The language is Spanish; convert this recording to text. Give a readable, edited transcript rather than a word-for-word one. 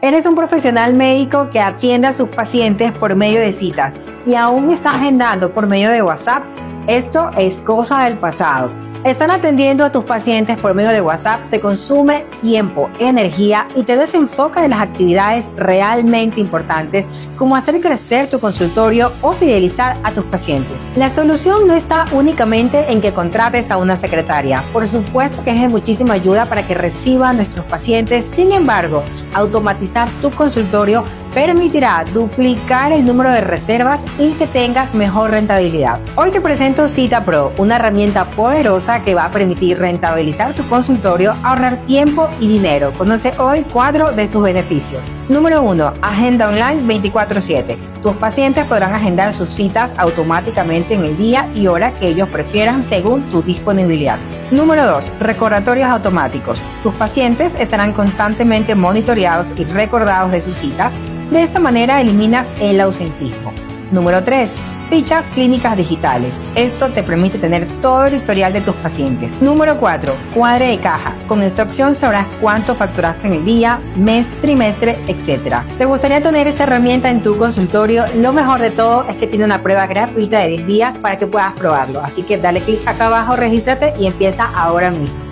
Eres un profesional médico que atiende a sus pacientes por medio de citas y aún está agendando por medio de WhatsApp. Esto es cosa del pasado. Estar atendiendo a tus pacientes por medio de WhatsApp te consume tiempo, energía y te desenfoca de las actividades realmente importantes como hacer crecer tu consultorio o fidelizar a tus pacientes. La solución no está únicamente en que contrates a una secretaria. Por supuesto que es de muchísima ayuda para que reciba a nuestros pacientes. Sin embargo, automatizar tu consultorio permitirá duplicar el número de reservas y que tengas mejor rentabilidad. Hoy te presento Cita Pro, una herramienta poderosa que va a permitir rentabilizar tu consultorio, ahorrar tiempo y dinero. Conoce hoy 4 de sus beneficios. Número 1. Agenda online 24/7. Tus pacientes podrán agendar sus citas automáticamente en el día y hora que ellos prefieran según tu disponibilidad. Número 2. Recordatorios automáticos. Tus pacientes estarán constantemente monitoreados y recordados de sus citas. De esta manera eliminas el ausentismo. Número 3. Fichas clínicas digitales. Esto te permite tener todo el historial de tus pacientes. Número 4. Cuadre de caja. Con esta opción sabrás cuánto facturaste en el día, mes, trimestre, etc. ¿Te gustaría tener esta herramienta en tu consultorio? Lo mejor de todo es que tiene una prueba gratuita de 10 días para que puedas probarlo. Así que dale clic acá abajo, regístrate y empieza ahora mismo.